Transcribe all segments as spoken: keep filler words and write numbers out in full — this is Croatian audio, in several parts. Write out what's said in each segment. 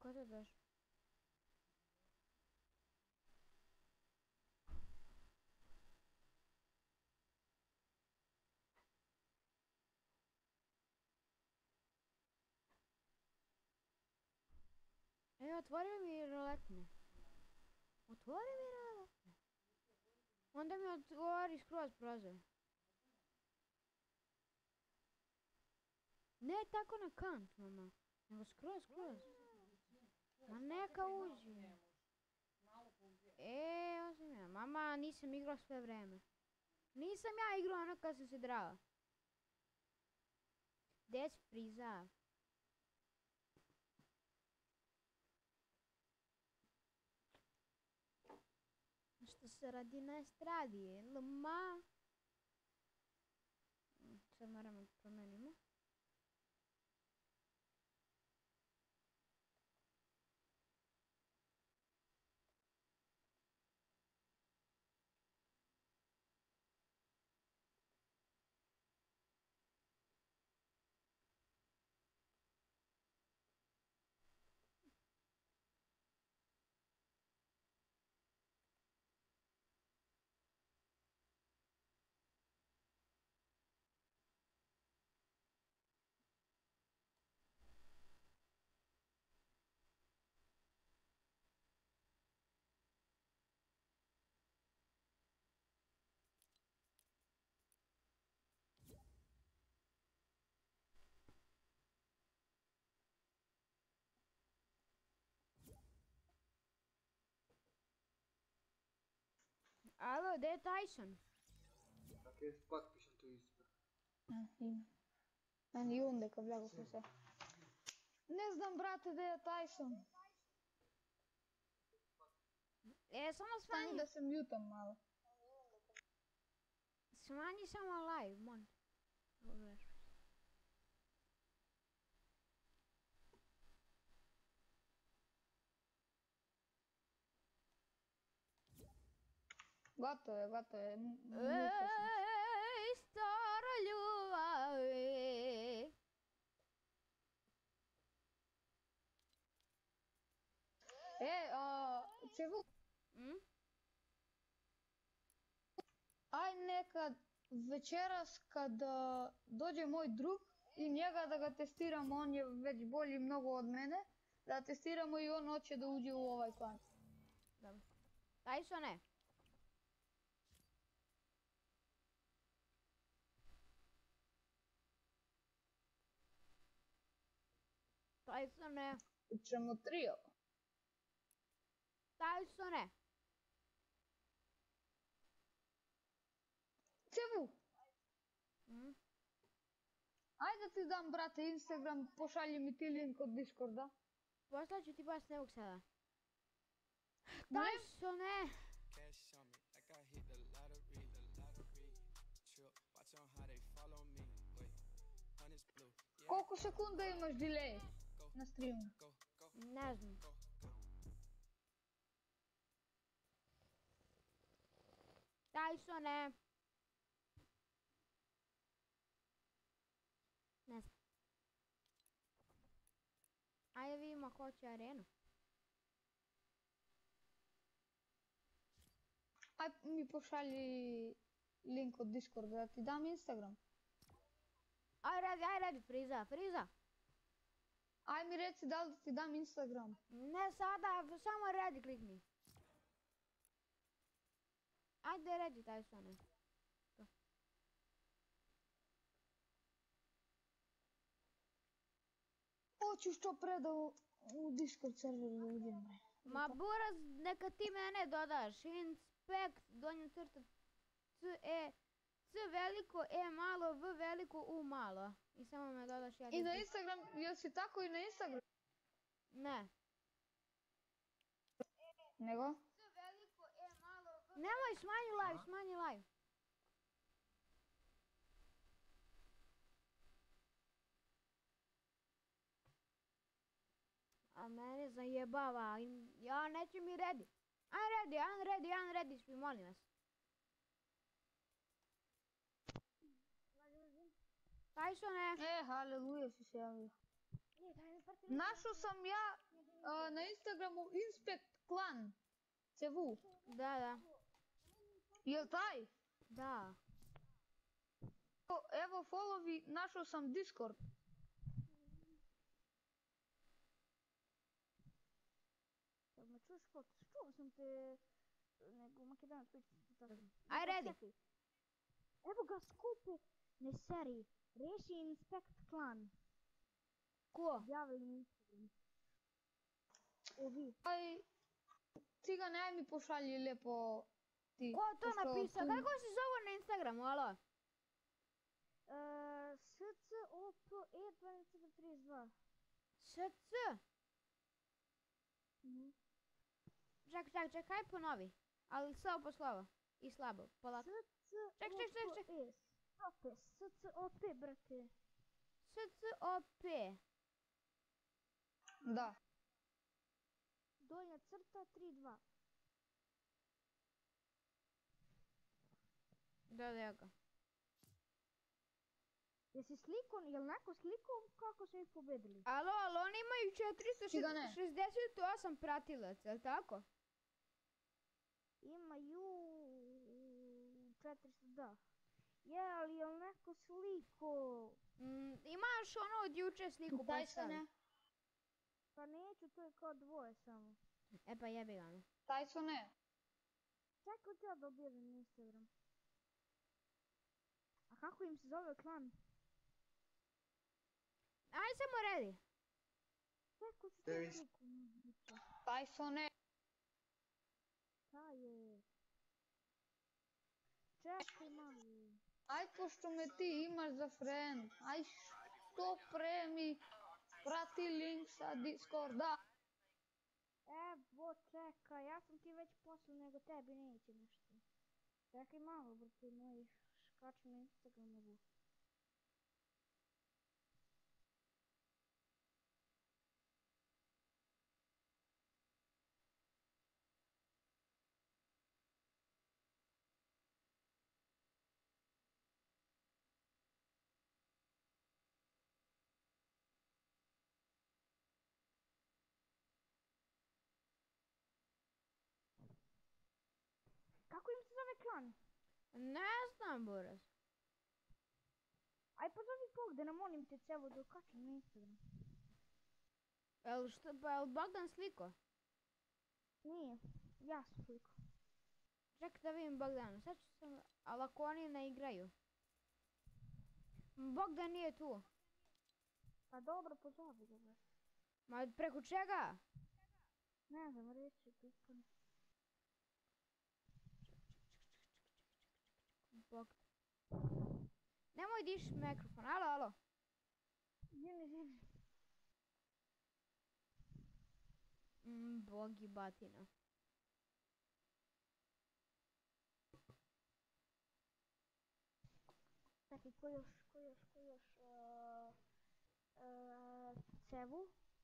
Ko se došao? E, otvori mi roletne. Otvori mi roletne. Onda mi otvori skroz prozor. Ne tako na kant, mama. Nego skroz, skroz. Ma neka uđi. E, osim ja. Mama, nisam igrao sve vreme. Nisam ja igrao ono kad sam se drala. Gdje si Friza? Što se radi na estradi, lma? Sad moramo da promenimo. Alo, gdje je Tyson? Tako je spak pišem tu ispred. Ima. Meni i onda kad blago se. Ne znam, brate, gdje je Tyson. E, samo Stani smanji. da se mutam malo. Smanji samo live, mon. Dobro. Gotovo je, gotovo je. Muta sam. Ej, stara ljubavi. E, a, Cevu, Hm? aj nekad večeras kad a, dođe moj drug i njega da ga testiramo, on je već bolji mnogo od mene, da testiramo i on hoće da uđe u ovaj klan. Dobro. Tysone. Tysone. Ćemo trio. Tysone. Cevu, Hm? ajde da ti dam, brate, Instagram, pošalji mi ti link od Discorda. Poslaću ti baš nevog sada. Ne? Tysone. Cash on me, like I hit the lottery, the lottery. Trip, watch on how they follow me. Wait, honey's blue. Yeah, Koliko sekunda imaš delay na streamu? go, go, Ne znam. go, go. Tysone. Ne znam. Ajde vidimo ko će arenu. Aj mi pošalji link od Discorda da ti dam Instagram. Aj radi, aj radi, Friza, Friza. Aj mi reci da li da ti dam Instagram. Ne sada, samo radi klikni. Ajde radi Tysone. Hoću što pre da u, u Discord server da uđem. Ma buraz, neka ti mene dodaš. Inspect, donja crta, c, e, c veliko, e malo, v veliko, u malo. I samo me dodaš ja. I na ti- Instagram, jel si tako i na Instagram? Ne. Nego? C veliko, e malo, v... Nemoj, smanji live, smanji live. A mene zajebava, ja neću mi redi. Aj redi, aj redi, aj redi svi, molim vas. Tysone. E, haleluja si se javio. Našao sam ja a, na Instagramu Inspect Clan. C V. Da, da. Jel taj? Da. O, evo followi, našao sam Discord. Jel me čuješ kot? Čuo sam te, nego Makedanac pričati tako. Aj, redi. Čekaj. Evo ga skupi, ne seri, reši Inspect Clan. Ko? Objavili na Instagram. Ovi. Aj, cigane, aj mi pošalji lepo ti. Ko to pošto napisao? tu- Kako se zove na Instagramu, alo? Uh, S C O P E dvanaest trideset dva. S C? Čekaj, čekaj, čekaj, aj ponovi. Ali slovo po slovo. I slabo, polako. S C Ček, ček, ček, ček. O P E. Stope, S C O P, brate. S C O P. Da. Donja crta tri dva. Da, da, evo ga. Jesi sliko, jel neko sliko kako su ih pobedili? Alo, alo, oni imaju Čigane? četiristo šezdeset osam pratilaca, jel tako? Imaju četiristo, da. Je, ali jel neko sliko? Mm, imaš ono od juče sliku Taj postavi. ne. Pa neću, to je kao dvoje samo. E pa jebi ga, no. Taj su ne. Čekaj ti ja da objavim na Instagram. A kako im se zove klan? Aj samo redi. Čekaj ću to Davis. sliku. naći. Taj su ne. Šta je? Čekaj malo. Aj, pošto me ti imaš za friend, aj što pre mi prati link sa Discorda. Evo, čekaj, ja sam ti već poslao, nego tebi neće nešto. Čekaj malo, brate, moj škaču na Instagramu. Kako im se zove klan? Ne znam, Boras. Aj pozovi Bogdana, molim te, cevo da ukačem na Instagram. Jel što, pa jel Bogdan sliko? Nije, ja sam sliko. Čekaj da vidim Bogdana, sad ću sam, ali ako oni ne igraju. Bogdan nije tu. Pa dobro, pozovi ga, brate. Ma preko čega? Ne znam, reći pitanje. Bogdan. Nemoj diš mikrofon, alo, alo. Izvini, izvini. Mm, bogi batina. Čekaj, ko još, ko još, ko još, uh, uh, Cevu?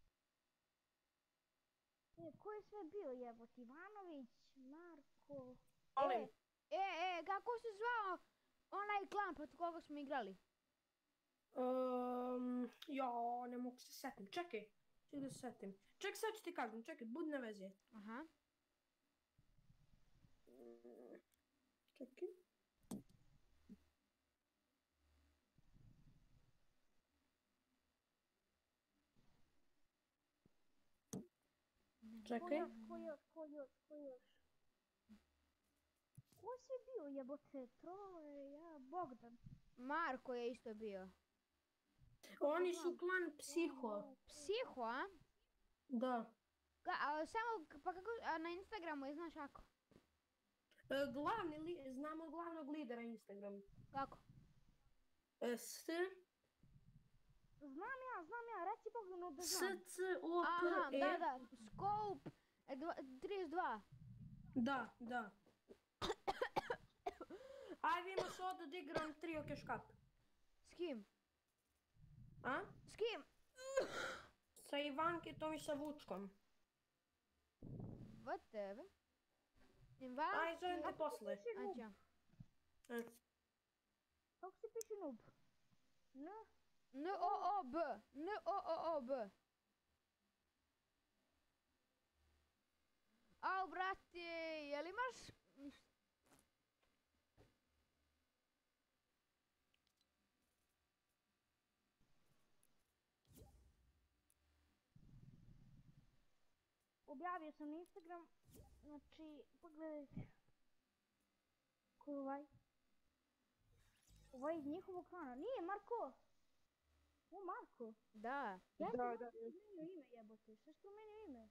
E, ko je sve bio jebot? Ivanović, Marko... E, e, e, kako se zvao onaj klan pod koga smo igrali? Um, ja, ne mogu se setim. Čekaj, čekaj da se setim. Čekaj, sad ću ti kažem, čekaj, budi na vezi. Aha. Mm, Čekaj. Ko Čekaj. još, ko još, ko još, ko još? Ko je sve bio jebote? Troje, ja, Bogdan. Marko je isto bio. Oni su klan Psiho. Psiho, a? Da. Ka, a samo, k- pa kako, a na Instagramu je, znaš kako? E, glavni, li, znamo glavnog lidera Instagram. Kako? E, S, Znam ja, znam ja, reci Bogdanu da S, znam. C, O, Aha, P, E. da, da, Scope e, dva- trideset dva. Da, da. Aj, vidimo se ovdje da igram trio keškap. S kim? A? S kim? Sa Ivanketom i sa Vučkom. What tebe? Invan? Aj, zovem te posle. Ađa. E, Kako se piše noob? N? N O O B. N O O O B. brate, jel imaš... Objavio sam na Instagram, znači, pogledajte. Ko je ovaj? Ovaj iz njihovog klana. Nije, Marko! O, Marko! Da. Ja Da, sam da, promijenio ime, jebote. Šta si promijenio ime?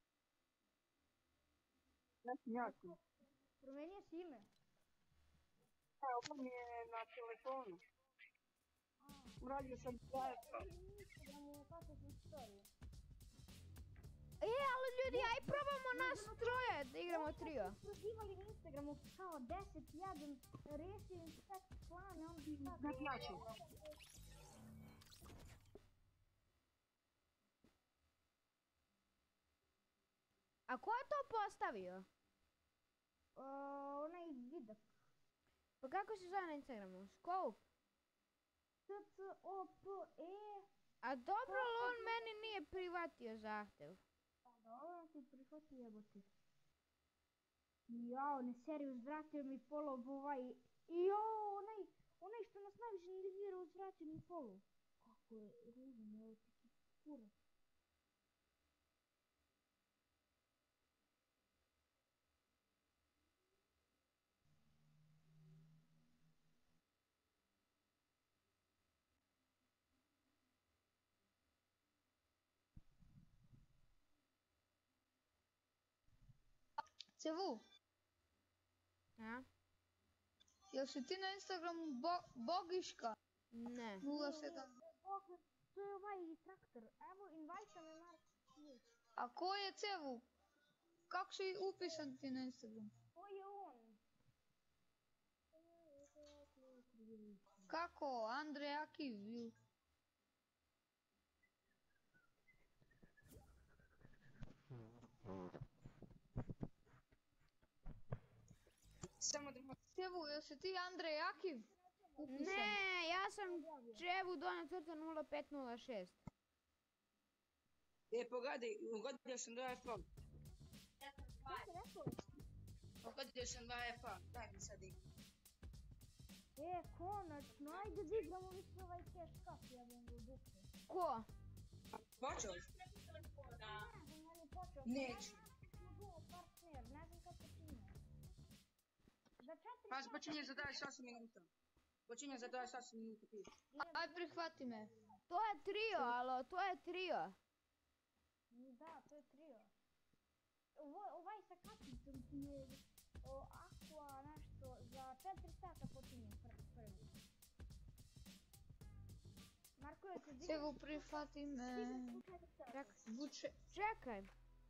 ja sam jako. Promijenio si ime. Da, ovo mi je na telefonu. Uradio sam zajedno. Instagramu, kako sam storiju. E, ali ljudi, aj probamo nas troje da igramo trio. Prozivali na Instagramu kao deset jedan rešio inspekt klane, on bi tako... Znači ja ću. A ko je to postavio? O, onaj vidak. Pa kako se zove na Instagramu? Scope? C C O P E. A dobro, ali on meni nije privatio zahtev. Dobro, ti prihvati jebote. Jao, ne seri, uzvratio mi follow ovaj. Jao, onaj, onaj što nas najviše nervira, uzvratio mi follow. Kako je ružan, evo ti ki kurac. Cevu, A? jel si ti na Instagramu bo Bogiška Ne. nula sedam? Bog, to je ovaj traktor. Evo, invajta me Mark. A ko je Cevu? Kako si upisan ti na Instagram? To je on. Kako? Andrej Akiv? ili- Samo da Cevu, jel si ti Andrej Akiv? Upisan. Ne, ja sam Čevu donja crta nula pet nula šest. E, pogledaj, ugodio sam dva F A. Šta si rekao? Ugodio sam dva F A, daj mi sad igram. E, konačno, ajde da igramo više ovaj cash cup, ja bih ga u dupe. Ko? Počeo? Ne znam, on je počeo. Neću. Duo partner, ne znam kako čini. Za četiri Pas sata- počinje za dvadeset osam minuta. Počinje za dvadeset osam minuta. piše. Aj, prihvati me. To je trio, alo, to je trio. Da, to je trio. Ovo, ovaj sa kapicom ti je o, Aqua nešto, za četiri sata počinje pr prvi. Marko, je se Cevu, prihvati me. Vuče. Čekaj.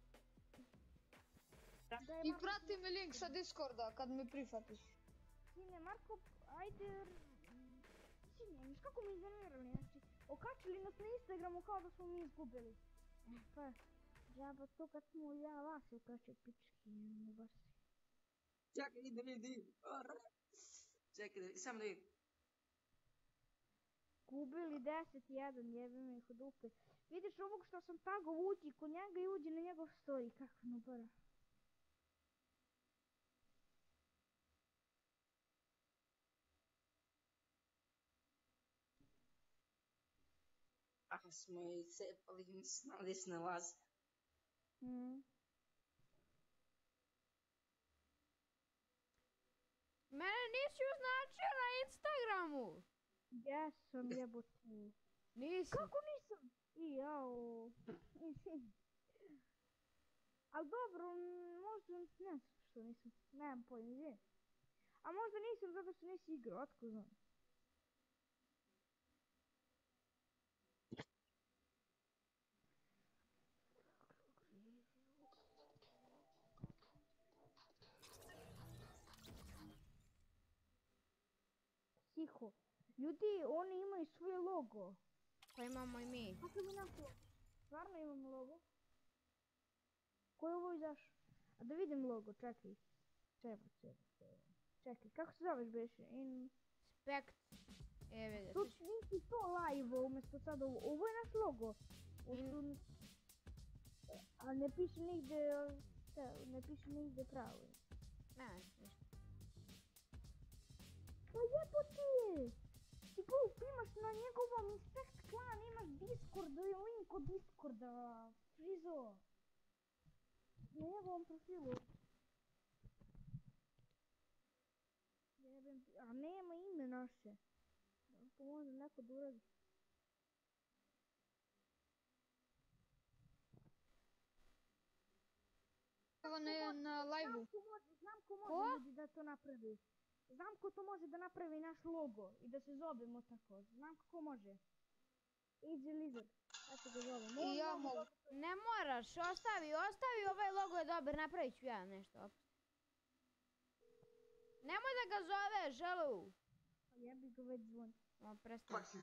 I prati me link sa Discorda kad me prihvatiš. Sine, Marko, ajde... Sine, znaš kako mi iznervirali, znači, okačili nas na Instagramu kao da smo mi izgubili. E, pa, džaba to kad smo ja vas okačio pički, ne baš se. Čekaj, idem, idem. Čekaj, da- samo da vidim. Gubili deset jedan, jebim ih u dupe. Vidiš ovog što sam tagao uđi kod njega i uđi na njegov story, kako no bara. Ako smo i cepali, mislim, ali se nalazi. Mm. Mene nisi označio na Instagramu. Jesam jebote. Nisi. Kako nisam? I jao. Al dobro, m, možda ne znam što nisam. Nemam pojma, gdje. A možda nisam zato što nisi igrao, otko znam. Tiho. Ljudi, oni imaju svoj logo. Pa imamo i mi. Kako mi naš logo? Stvarno imamo logo? Ko je ovo izašao? A da vidim logo, čekaj. Treba, treba, treba. Čekaj, kako se zoveš beše? In... Spekt. E, vidi. Tu će biti to live umjesto sad ovo. Ovo je naš logo. Ovo su... A ne piše nigde Šta, ne piše nigde pravo. Ne, ništa. Pa jebote! Ti glup, imaš na njegovom Inspect klan, imaš Discord, link od Discorda, Frizo. Na njegovom profilu. Jebem ti, a nema ime naše. To može neko da uradi. Evo ne na live-u. Znam ko može, znam ko Ko? može ljudi da to napravi. Znam ko to može da napravi naš logo i da se zovemo tako. Znam ko može. Easy Lizard. Kako ga zovem. I ja mogu. Ne moraš, ostavi, ostavi, ovaj logo je dobar, napravit ću ja nešto. Opusti. Nemoj da ga zoveš, želu. Ja bih ga već zvonio. O, prestani. Pak si...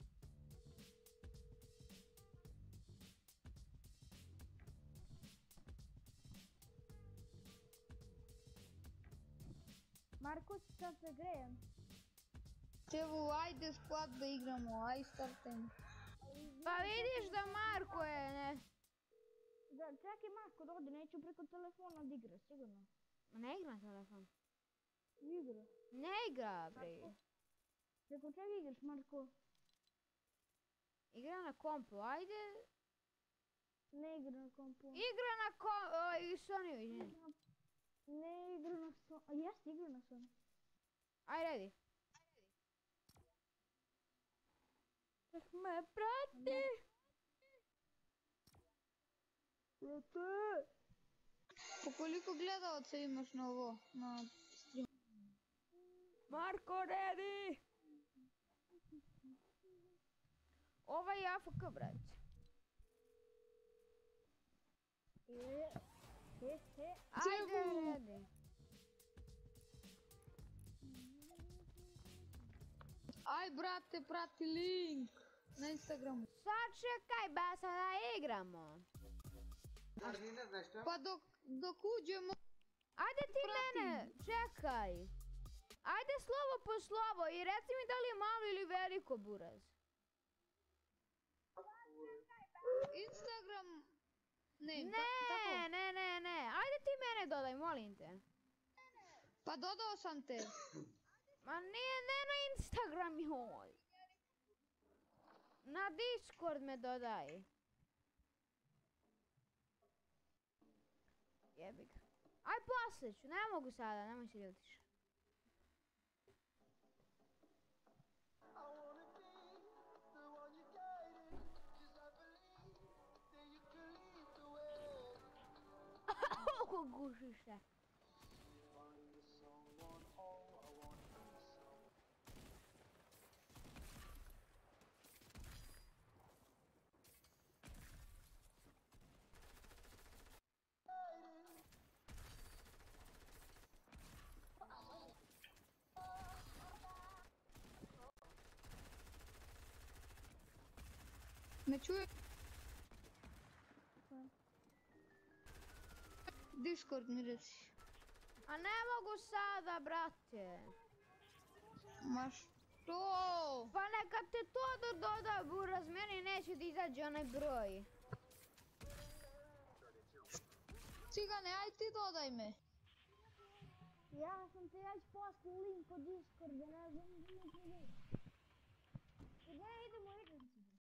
Marko, sad se grejem. Evo, ajde squad da igramo, aj startajmo. Pa vidiš da Marko je, ne. Da, čekaj Marko da ode, neću preko telefona da igra, sigurno. Ne igra telefon. Igra. Ne igra, bre. Preko čega igraš, Marko? Igra na kompu, ajde. Ne igra na kompu. Igra na kompu, o, i Sony, izvini. Ne igra na Sony. A jeste, igra na Sony. Aj, redi. Nek me prati. Prate! Po koliko gledalaca imaš na ovo, na streamu? Marko, redi. Ovaj je A F K, brać. E, he, he. Ajde, Cebu. redi. Aj brate, prati link na Instagramu. Sačekaj, ba, sada igramo. Znaš, ni ne znaš šta? Pa dok, dok uđemo, Ajde ti Pratim. mene, čekaj. Ajde slovo po slovo i reci mi da li je malo ili veliko, buraz. Instagram, ne, Ne, ta- tako. ne, ne, ne. Ajde ti mene dodaj, molim te. Pa dodao sam te. Ma nije, ne na Instagram, joj. Na Discord me dodaj. Jebi ga. Aj poslije ću, ne mogu sada, nemoj se ljutiš. Gušiš se. Me čuje? Discord mi reci. A ne mogu sada, brate. Ma što? Pa neka te to do doda, buraz, meni neće da izađe onaj broj. Cigane, aj ti dodaj me. Ja sam ti već poslao link od Discorda, ne znam da mi